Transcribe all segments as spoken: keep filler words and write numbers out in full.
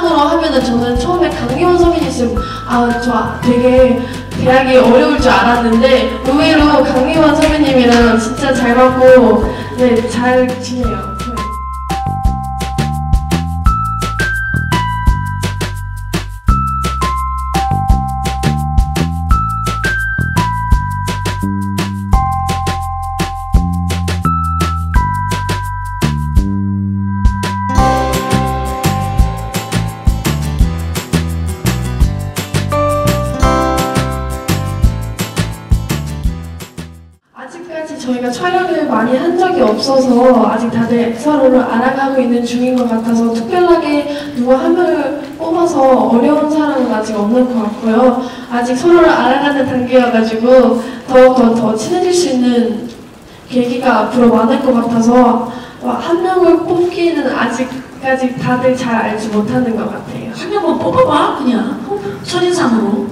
첫인상으로 하면은 저는 처음에 강기원 선배님 있으면 아, 저 되게 대학이 어려울 줄 알았는데 의외로 강기원 선배님이랑 진짜 잘 맞고 네, 잘 지내요. 아직까지 저희가 촬영을 많이 한 적이 없어서 아직 다들 서로를 알아가고 있는 중인 것 같아서 특별하게 누구 한 명을 뽑아서 어려운 사람은 아직 없는 것 같고요. 아직 서로를 알아가는 단계여가지고 더 더 더 친해질 수 있는 계기가 앞으로 많을 것 같아서 한 명을 뽑기는 아직까지 다들 잘 알지 못하는 것 같아요. 한 명만 뽑아봐 그냥 첫인상으로.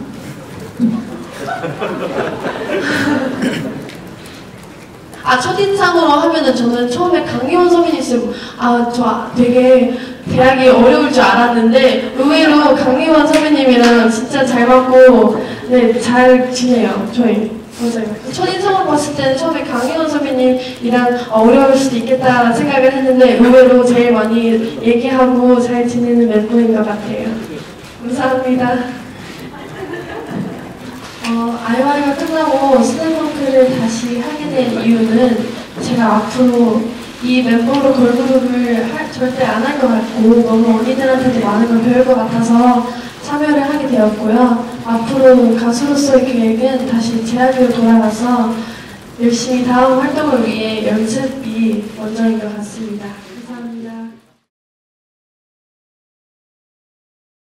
아, 첫인상으로 하면은 저는 처음에 강기원 선배님 있으면 아, 저 되게 대학이 어려울 줄 알았는데 의외로 강기원 선배님이랑 진짜 잘 맞고 네, 잘 지내요. 저희. 맞아요. 첫인상으로 봤을 때는 처음에 강기원 선배님이랑 어려울 수도 있겠다 생각을 했는데 의외로 제일 많이 얘기하고 잘 지내는 멤버인 것 같아요. 감사합니다. 어, 아이와이가 끝나고 스냅워크를 다시 하게 된 이유는 제가 앞으로 이 멤버로 걸그룹을 할, 절대 안 할 것 같고 너무 언니들한테도 많은 걸 배울 것 같아서 참여를 하게 되었고요. 앞으로 가수로서의 계획은 다시 제아리로 돌아가서 열심히 다음 활동을 위해 연습이 먼저인 것 같습니다.